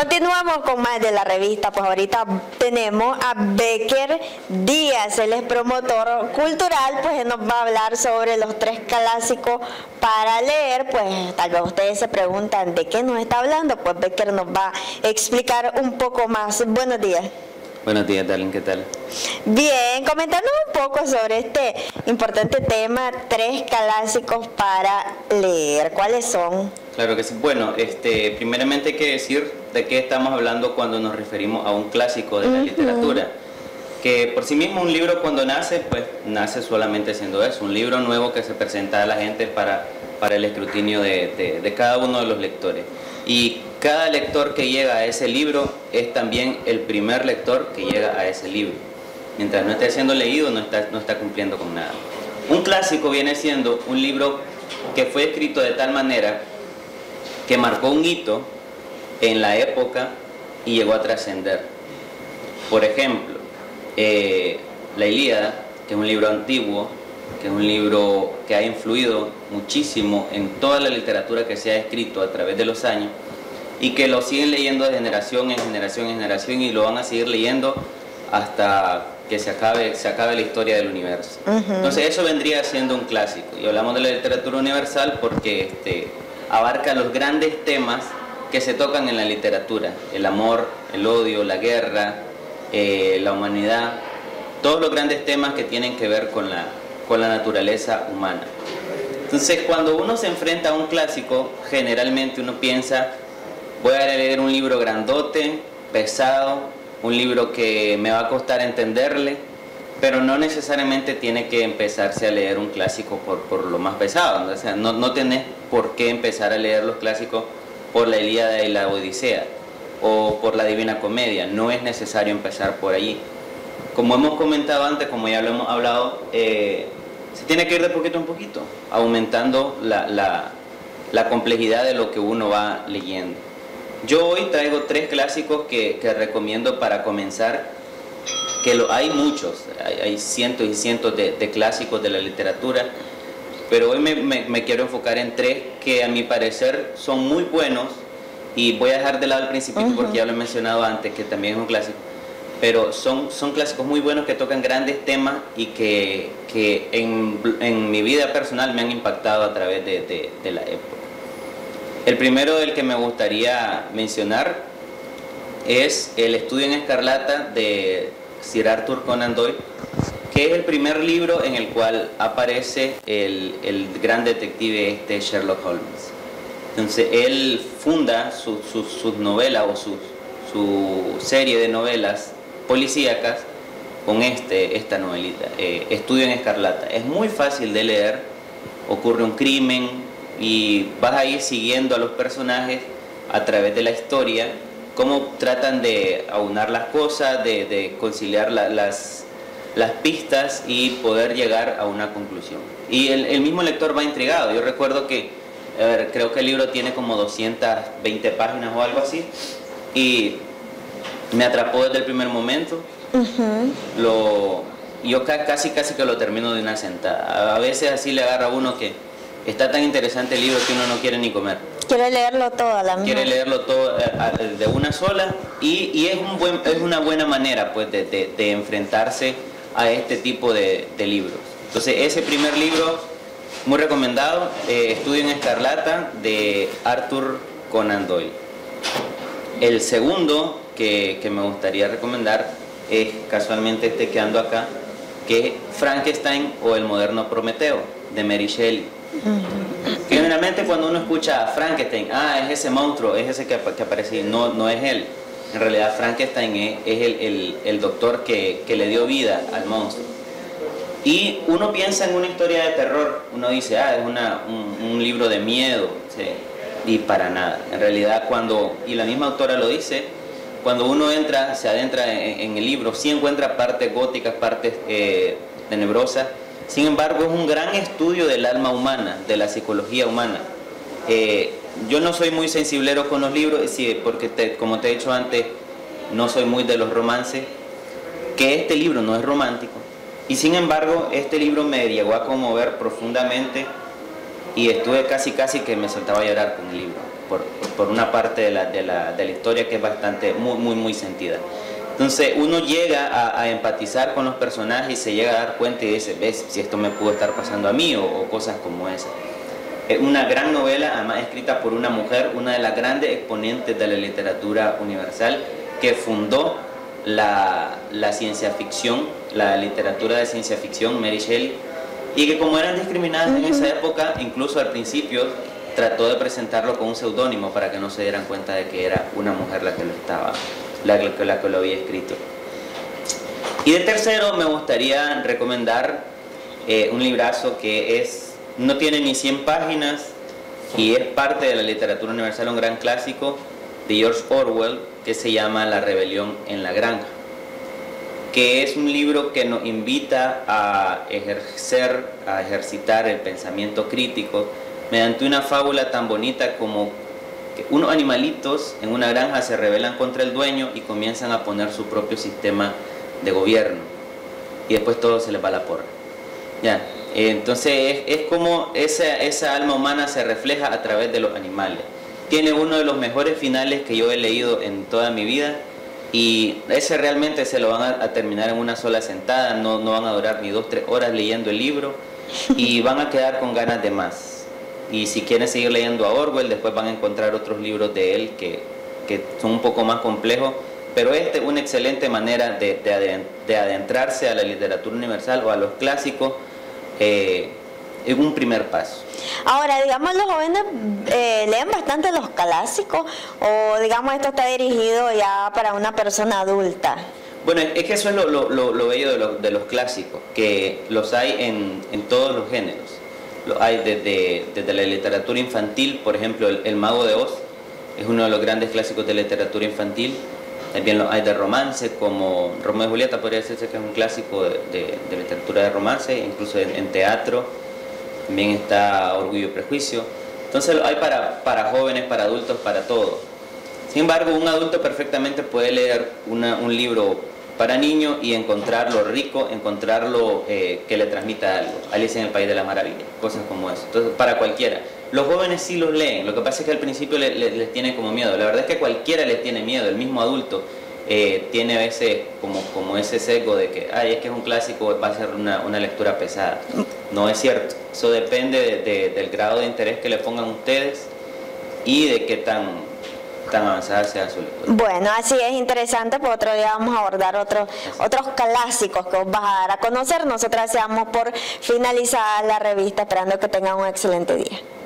Continuamos con más de la revista, pues ahorita tenemos a Becker Díaz, él es promotor cultural, pues él nos va a hablar sobre los 3 clásicos para leer. Pues tal vez ustedes se preguntan de qué nos está hablando, pues Becker nos va a explicar un poco más. Buenos días. Buenos días, Darlene, ¿qué tal? Bien, comentándonos un poco sobre este importante tema, 3 clásicos para leer. ¿Cuáles son? Claro que sí. Bueno, primeramente hay que decir de qué estamos hablando cuando nos referimos a un clásico de la literatura. Que por sí mismo un libro cuando nace, pues nace solamente siendo eso, un libro nuevo que se presenta a la gente para el escrutinio de cada uno de los lectores. Y cada lector que llega a ese libro es también el primer lector que llega a ese libro. Mientras no esté siendo leído, no está cumpliendo con nada. Un clásico viene siendo un libro que fue escrito de tal manera que marcó un hito en la época y llegó a trascender. Por ejemplo, la Ilíada, que es un libro antiguo, que es un libro que ha influido muchísimo en toda la literatura que se ha escrito a través de los años y que lo siguen leyendo de generación en generación en generación y lo van a seguir leyendo hasta que se acabe la historia del universo. Entonces eso vendría siendo un clásico. Y hablamos de la literatura universal porque abarca los grandes temas que se tocan en la literatura: el amor, el odio, la guerra, la humanidad, todos los grandes temas que tienen que ver con la naturaleza humana. Entonces, cuando uno se enfrenta a un clásico, generalmente uno piensa: voy a leer un libro grandote, pesado, un libro que me va a costar entenderle, pero no necesariamente tiene que empezarse a leer un clásico por lo más pesado. O sea, no tenés por qué empezar a leer los clásicos por la Ilíada y la Odisea o por la Divina Comedia. No es necesario empezar por allí. Como hemos comentado antes, como ya lo hemos hablado, se tiene que ir de poquito en poquito, aumentando la complejidad de lo que uno va leyendo. Yo hoy traigo 3 clásicos que recomiendo para comenzar, que hay muchos, hay cientos y cientos de clásicos de la literatura, pero hoy me quiero enfocar en 3 que a mi parecer son muy buenos, y voy a dejar de lado el Principito porque ya lo he mencionado antes, que también es un clásico, pero son clásicos muy buenos que tocan grandes temas y que en mi vida personal me han impactado a través de la época. El primero del que me gustaría mencionar es El Estudio en Escarlata de Sir Arthur Conan Doyle, que es el primer libro en el cual aparece el gran detective Sherlock Holmes. Entonces él funda sus novelas o su serie de novelas policíacas con esta novelita, Estudio en Escarlata. Es muy fácil de leer, ocurre un crimen y vas a ir siguiendo a los personajes a través de la historia, cómo tratan de aunar las cosas, de conciliar las pistas y poder llegar a una conclusión. Y el mismo lector va intrigado. Yo recuerdo que, creo que el libro tiene como 220 páginas o algo así, y me atrapó desde el primer momento. Yo casi que lo termino de una sentada. A veces así le agarra a uno que está tan interesante el libro que uno no quiere ni comer. Quiere leerlo todo a la misma. Quiere leerlo todo de una sola, y es una buena manera, pues, de enfrentarse a este tipo de libros. Entonces ese primer libro, muy recomendado, Estudio en Escarlata de Arthur Conan Doyle. El segundo que me gustaría recomendar es casualmente que ando acá, que es Frankenstein o el moderno Prometeo de Mary Shelley. Generalmente cuando uno escucha a Frankenstein, es ese monstruo, es ese que aparece, no es él. En realidad Frankenstein es el doctor que le dio vida al monstruo. Y uno piensa en una historia de terror, uno dice, es un libro de miedo, ¿sí? Y para nada. En realidad y la misma autora lo dice, cuando uno se adentra en el libro, sí encuentra partes góticas, partes tenebrosas. Sin embargo, es un gran estudio del alma humana, de la psicología humana. Yo no soy muy sensiblero con los libros, porque como te he dicho antes, no soy muy de los romances, que este libro no es romántico. Y sin embargo, este libro me llegó a conmover profundamente y estuve casi que me soltaba a llorar con el libro, por una parte de la historia que es bastante, muy sentida. Entonces uno llega a empatizar con los personajes y se llega a dar cuenta y dice, ves, si esto me pudo estar pasando a mí o cosas como esa. Es una gran novela, además escrita por una mujer, una de las grandes exponentes de la literatura universal, que fundó la ciencia ficción, la literatura de ciencia ficción, Mary Shelley, y que como eran discriminadas en esa época, incluso al principio trató de presentarlo con un seudónimo para que no se dieran cuenta de que era una mujer la que lo había escrito. Y de tercero me gustaría recomendar un librazo que no tiene ni 100 páginas y es parte de la literatura universal, un gran clásico de George Orwell, que se llama La rebelión en la granja, que es un libro que nos invita a ejercitar el pensamiento crítico mediante una fábula tan bonita como que unos animalitos en una granja se rebelan contra el dueño y comienzan a poner su propio sistema de gobierno, y después todo se les va a la porra. Ya. Entonces es como esa alma humana se refleja a través de los animales. Tiene uno de los mejores finales que yo he leído en toda mi vida, y ese realmente se lo van a terminar en una sola sentada, no van a durar ni 2-3 horas leyendo el libro, y van a quedar con ganas de más. Y si quieren seguir leyendo a Orwell, después van a encontrar otros libros de él que son un poco más complejos, pero es una excelente manera de adentrarse a la literatura universal o a los clásicos. Es un primer paso. Ahora, digamos, los jóvenes leen bastante los clásicos, o digamos esto está dirigido ya para una persona adulta. Bueno, es que eso es lo bello de los clásicos, que los hay en todos los géneros. Los hay desde la literatura infantil, por ejemplo, El Mago de Oz es uno de los grandes clásicos de literatura infantil. También los hay de romance, como Romeo y Julieta, podría decirse que es un clásico de literatura de romance, incluso en teatro. También está Orgullo y Prejuicio. Entonces lo hay para jóvenes, para adultos, para todo. Sin embargo, un adulto perfectamente puede leer un libro para niños y encontrarlo rico, encontrarlo que le transmita algo. Alicia en el País de las Maravillas, cosas como eso. Entonces, para cualquiera. Los jóvenes sí los leen, lo que pasa es que al principio les tiene como miedo. La verdad es que cualquiera les tiene miedo, el mismo adulto tiene a veces como ese sesgo de que es que es un clásico, va a ser una lectura pesada. No es cierto, eso depende del grado de interés que le pongan ustedes y de qué tan avanzada sea su lectura. Bueno, así es interesante, pues otro día vamos a abordar otros clásicos que os vas a dar a conocer. Nosotras deseamos por finalizar la revista, esperando que tengan un excelente día.